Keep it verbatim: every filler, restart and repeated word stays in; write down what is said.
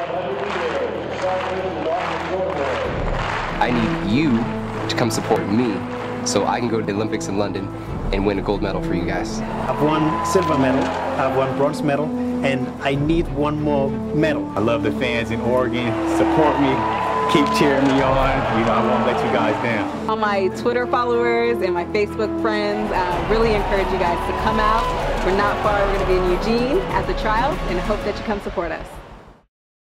I need you to come support me so I can go to the Olympics in London and win a gold medal for you guys. I've won silver medal, I've won bronze medal, and I need one more medal. I love the fans in Oregon. Support me, keep cheering me on. You know, I won't let you guys down. All my Twitter followers and my Facebook friends, uh, really encourage you guys to come out. We're not far, we're going to be in Eugene at the trials, and I hope that you come support us.